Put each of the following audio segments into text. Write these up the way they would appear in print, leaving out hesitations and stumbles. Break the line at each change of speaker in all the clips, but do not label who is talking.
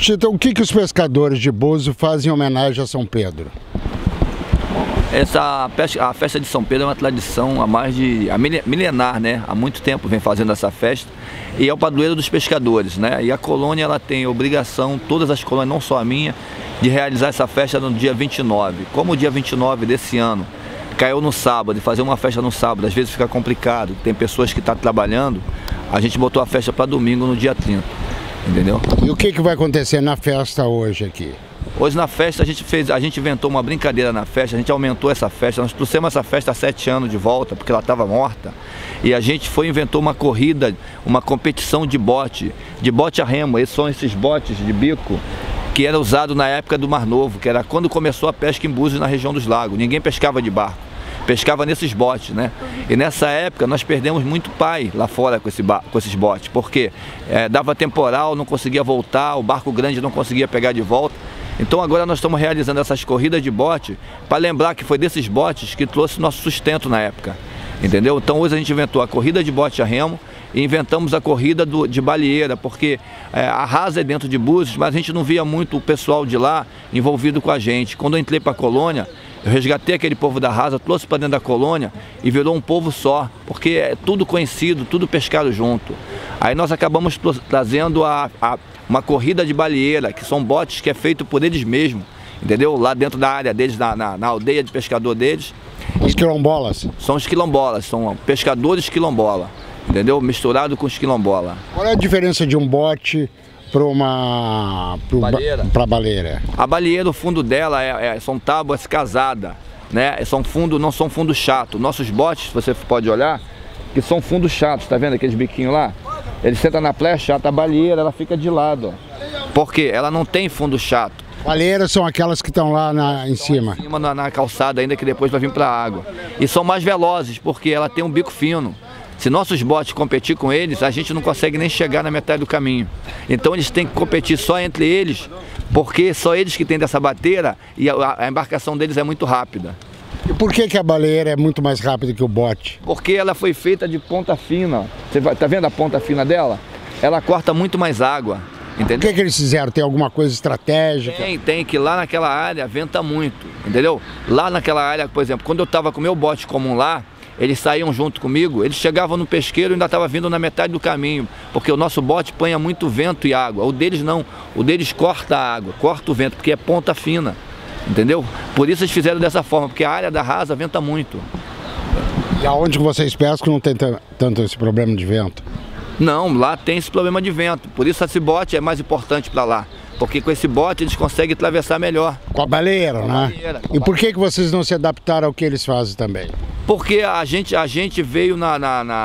Chita, o que os pescadores de Búzios fazem em homenagem a São Pedro?
A festa de São Pedro é uma tradição milenar, né? Há muito tempo vem fazendo essa festa e é o padroeiro dos pescadores, né? E a colônia ela tem obrigação, todas as colônias, não só a minha, de realizar essa festa no dia 29. Como o dia 29 desse ano caiu no sábado, e fazer uma festa no sábado às vezes fica complicado, tem pessoas que estão trabalhando, a gente botou a festa para domingo no dia 30, entendeu?
E o que vai acontecer na festa hoje aqui?
Hoje na festa a gente inventou uma brincadeira na festa, a gente aumentou essa festa, nós trouxemos essa festa há 7 anos de volta, porque ela estava morta, e a gente inventou uma corrida, uma competição de bote a remo. Esses são esses botes de bico que era usado na época do Mar Novo, que era quando começou a pesca em Búzios na região dos lagos. Ninguém pescava de barco, pescava nesses botes, né? E nessa época nós perdemos muito pai lá fora com esses botes, porque dava temporal, não conseguia voltar, o barco grande não conseguia pegar de volta. Então agora nós estamos realizando essas corridas de bote para lembrar que foi desses botes que trouxe nosso sustento na época, entendeu? Então hoje a gente inventou a corrida de bote a remo e inventamos a corrida de baleeira, porque a Rasa é dentro de Búzios, mas a gente não via muito o pessoal de lá envolvido com a gente. Quando eu entrei para a colônia, eu resgatei aquele povo da Rasa, trouxe para dentro da colônia e virou um povo só, porque é tudo conhecido, tudo pescado junto. Aí nós acabamos trazendo uma corrida de baleeira, que são botes que é feito por eles mesmos, entendeu? Lá dentro da área deles, na aldeia de pescador deles.
Os quilombolas?
São os quilombolas, são pescadores quilombola, entendeu? Misturado com os quilombola.
Qual é a diferença de um bote para baleeira?
A baleeira, o fundo dela são tábuas casadas, né? Não são fundos chatos. Nossos botes, você pode olhar, que são fundos chatos, tá vendo aqueles biquinhos lá? Ele senta na plecha, a baleeira ela fica de lado, ó. Porque ela não tem fundo chato.
Baleiras são aquelas que estão lá em cima?
Em cima na calçada ainda, que depois vai vir para a água. E são mais velozes, porque ela tem um bico fino. Se nossos botes competir com eles, a gente não consegue nem chegar na metade do caminho. Então eles têm que competir só entre eles, porque só eles que têm dessa bateira e a embarcação deles é muito rápida.
E por que a baleeira é muito mais rápida que o bote?
Porque ela foi feita de ponta fina. Você tá vendo a ponta fina dela? Ela corta muito mais água, entendeu?
O que eles fizeram? Tem alguma coisa estratégica?
Tem, que lá naquela área venta muito, entendeu? Lá naquela área, por exemplo, quando eu estava com o meu bote comum lá, eles saíam junto comigo, eles chegavam no pesqueiro e ainda estava vindo na metade do caminho, porque o nosso bote panha muito vento e água. O deles não, o deles corta a água, corta o vento, porque é ponta fina. Entendeu? Por isso eles fizeram dessa forma, porque a área da Rasa venta muito.
E aonde que vocês pescam não tem tanto esse problema de vento?
Não, lá tem esse problema de vento. Por isso esse bote é mais importante para lá. Porque com esse bote eles conseguem atravessar melhor.
Com a baleeira, né? E por que vocês não se adaptaram ao que eles fazem também?
Porque a gente veio na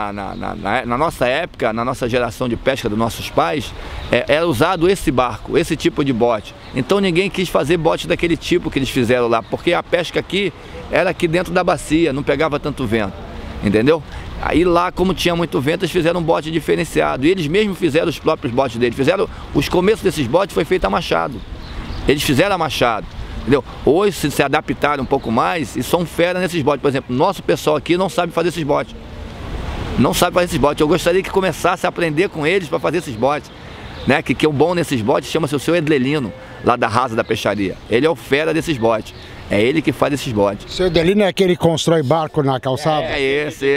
nossa época, na nossa geração de pesca dos nossos pais, era usado esse barco, esse tipo de bote. Então ninguém quis fazer bote daquele tipo que eles fizeram lá, porque a pesca aqui era aqui dentro da bacia, não pegava tanto vento, entendeu? Aí lá, como tinha muito vento, eles fizeram um bote diferenciado. E eles mesmos fizeram os próprios botes deles. Os começos desses botes foi feito a machado. Eles fizeram a machado. Entendeu? Hoje se adaptaram um pouco mais e são fera nesses botes. Por exemplo, nosso pessoal aqui não sabe fazer esses botes. Não sabe fazer esses botes. Eu gostaria que começasse a aprender com eles para fazer esses botes. Né? Que o bom nesses botes chama-se o seu Edlelino, lá da Rasa da Peixaria. Ele é o fera desses botes. É ele que faz esses botes.
O seu Edlelino é aquele que constrói barco na calçada?
É esse.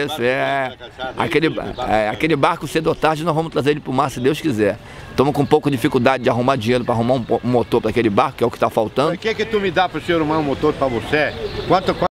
Aquele barco cedo ou tarde nós vamos trazer ele para o mar, se Deus quiser. Estamos com um pouco de dificuldade de arrumar dinheiro para arrumar um motor para aquele barco, que é o que está faltando.
O que tu me dá para o senhor arrumar um motor para você? Quanto